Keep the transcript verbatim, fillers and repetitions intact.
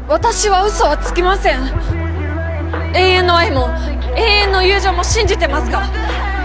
私は嘘はつきません。永遠の愛も永遠の友情も信じてますが、